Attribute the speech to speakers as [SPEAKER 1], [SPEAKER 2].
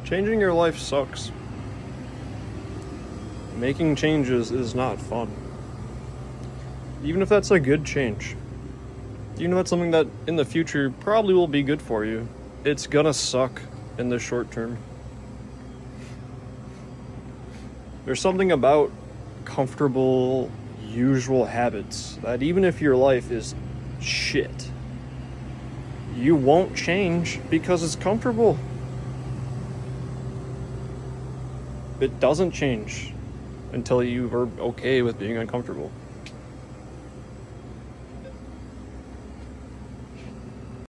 [SPEAKER 1] Changing your life sucks. Making changes is not fun. Even if that's a good change. Even if that's something that in the future probably will be good for you, it's gonna suck in the short term. There's something about comfortable, usual habits that even if your life is shit, you won't change because it's comfortable. It doesn't change until you are okay with being uncomfortable.